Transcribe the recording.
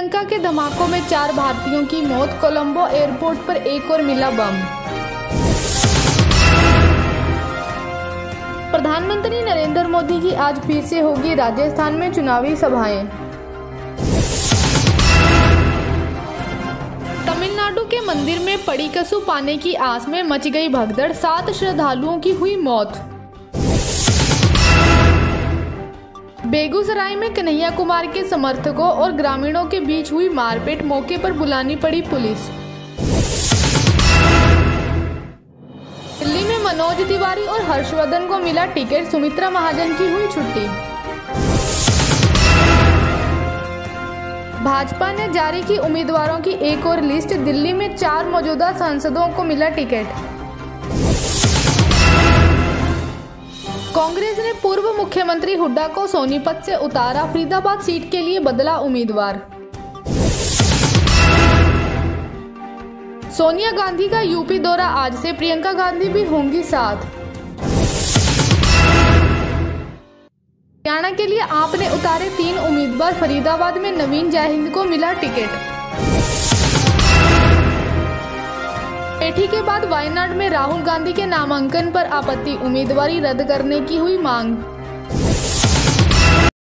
श्रीलंका के धमाकों में 4 भारतीयों की मौत, कोलंबो एयरपोर्ट पर एक और मिला बम। प्रधानमंत्री नरेंद्र मोदी की आज फिर से होगी राजस्थान में चुनावी सभाएं। तमिलनाडु के मंदिर में पड़ी कसु पाने की आस में मच गई भगदड़, 7 श्रद्धालुओं की हुई मौत। बेगूसराय में कन्हैया कुमार के समर्थकों और ग्रामीणों के बीच हुई मारपीट, मौके पर बुलानी पड़ी पुलिस। दिल्ली में मनोज तिवारी और हर्षवर्धन को मिला टिकट, सुमित्रा महाजन की हुई छुट्टी। भाजपा ने जारी की उम्मीदवारों की एक और लिस्ट, दिल्ली में 4 मौजूदा सांसदों को मिला टिकट। कांग्रेस ने पूर्व मुख्यमंत्री हुड्डा को सोनीपत से उतारा, फरीदाबाद सीट के लिए बदला उम्मीदवार। सोनिया गांधी का यूपी दौरा आज से, प्रियंका गांधी भी होंगी साथ। हरियाणा के लिए आपने उतारे 3 उम्मीदवार, फरीदाबाद में नवीन जयहिंद को मिला टिकट। अमेठी के बाद वायनाड में राहुल गांधी के नामांकन पर आपत्ति, उम्मीदवारी रद्द करने की हुई मांग।